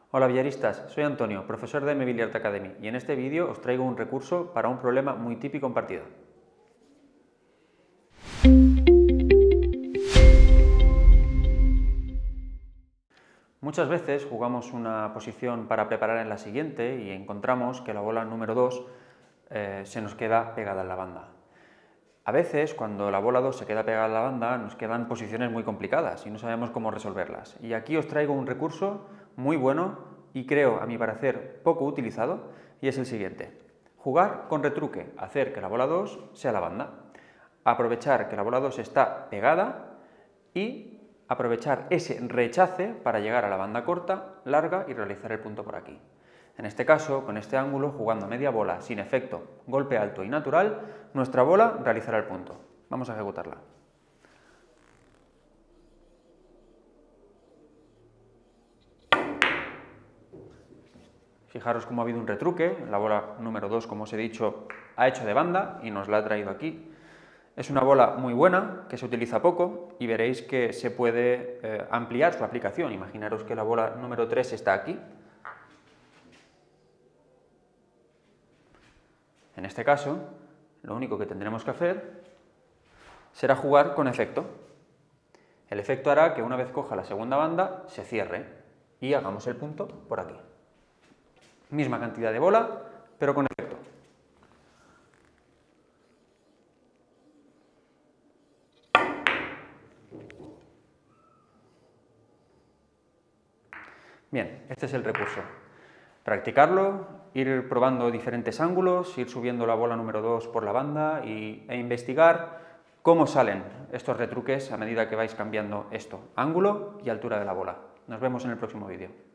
Hola villaristas, soy Antonio, profesor de M-Billiard Academy, y en este vídeo os traigo un recurso para un problema muy típico en partida. Muchas veces jugamos una posición para preparar en la siguiente y encontramos que la bola número 2 se nos queda pegada en la banda. A veces, cuando la bola 2 se queda pegada en la banda, nos quedan posiciones muy complicadas y no sabemos cómo resolverlas. Y aquí os traigo un recurso muy bueno y creo, a mi parecer, poco utilizado, y es el siguiente. Jugar con retruque, hacer que la bola 2 sea la banda. Aprovechar que la bola 2 está pegada y aprovechar ese rechace para llegar a la banda corta, larga y realizar el punto por aquí. En este caso, con este ángulo, jugando media bola sin efecto, golpe alto y natural, nuestra bola realizará el punto. Vamos a ejecutarla. Fijaros cómo ha habido un retruque, la bola número 2, como os he dicho, ha hecho de banda y nos la ha traído aquí. Es una bola muy buena, que se utiliza poco, y veréis que se puede ampliar su aplicación. Imaginaros que la bola número 3 está aquí. En este caso, lo único que tendremos que hacer será jugar con efecto. El efecto hará que una vez coja la segunda banda, se cierre y hagamos el punto por aquí. Misma cantidad de bola, pero con efecto. Bien, este es el recurso. Practicarlo, ir probando diferentes ángulos, ir subiendo la bola número 2 por la banda e investigar cómo salen estos retruques a medida que vais cambiando esto, ángulo y altura de la bola. Nos vemos en el próximo vídeo.